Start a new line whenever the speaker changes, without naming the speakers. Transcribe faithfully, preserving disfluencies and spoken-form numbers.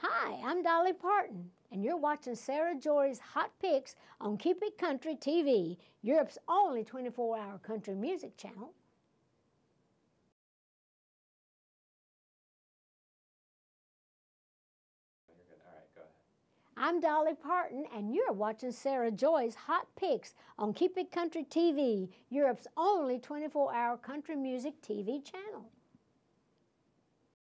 Hi, I'm Dolly Parton, and you're watching Sarah Jorys Hotpicks on Keep It Country T V, Europe's only twenty-four hour country music channel.
You're good. All right, go ahead.
I'm Dolly Parton, and you're watching Sarah Jorys Hotpicks on Keep It Country T V, Europe's only twenty-four hour country music T V channel.